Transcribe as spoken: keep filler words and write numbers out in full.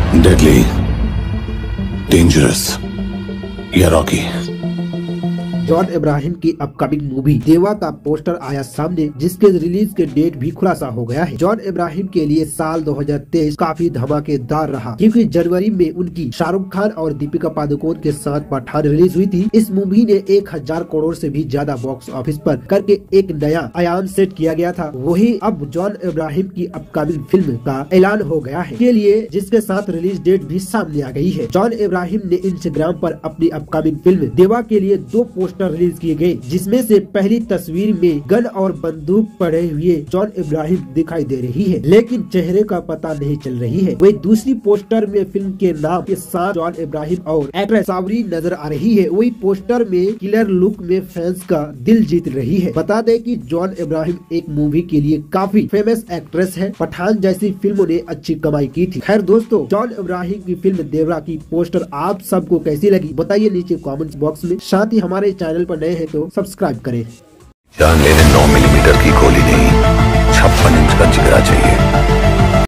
Deadly, dangerous, या Rocky. John Ibrahim की upcoming movie देवा का पोस्टर आया सामने, जिसके रिलीज के डेट भी खुलासा हो गया है। जॉन इब्राहिम के लिए साल दो हज़ार तेईस काफी धमाकेदार रहा, क्योंकि जनवरी में उनकी शाहरुख खान और दीपिका पादुकोण के साथ पठान रिलीज हुई थी। इस मूवी ने एक हजार करोड़ से भी ज्यादा बॉक्स ऑफिस पर करके एक नया आयाम सेट किया गया था। वही अब जॉन इब्राहिम की अपकमिंग फिल्म का ऐलान हो गया है के लिए, जिसके साथ रिलीज डेट भी सामने आ गई है। जॉन इब्राहिम ने इंस्टाग्राम पर अपनी अपकमिंग फिल्म देवा के लिए दो पोस्टर रिलीज किए गए, जिसमें से पहली तस्वीर में गन और बंदूक पड़े हुए जॉन इब्राहिम दिखाई दे रही है, लेकिन चेहरे का पता नहीं चल रही है। वही दूसरी पोस्टर में फिल्म के नाम के साथ जॉन इब्राहिम और एक्ट्रेस सावरी नजर आ रही है। वही पोस्टर में किलर लुक में फैंस का दिल जीत रही है। बता दें कि जॉन इब्राहिम एक मूवी के लिए काफी फेमस एक्ट्रेस है। पठान जैसी फिल्मों ने अच्छी कमाई की थी। खैर दोस्तों, जॉन इब्राहिम की फिल्म देवरा की पोस्टर आप सबको कैसी लगी बताइए नीचे कमेंट बॉक्स में। साथ ही हमारे चैनल पर नए हैं तो सब्सक्राइब करें। जान लेने नौ मिलीमीटर की गोली नहीं, छप्पन इंच का जिगरा चाहिए।